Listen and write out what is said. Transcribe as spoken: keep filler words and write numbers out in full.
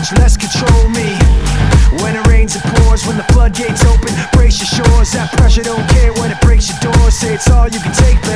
much less control me. When it rains it pours, when the floodgates open, brace your shores. That pressure don't care when it breaks your doors. Say it's all you can take,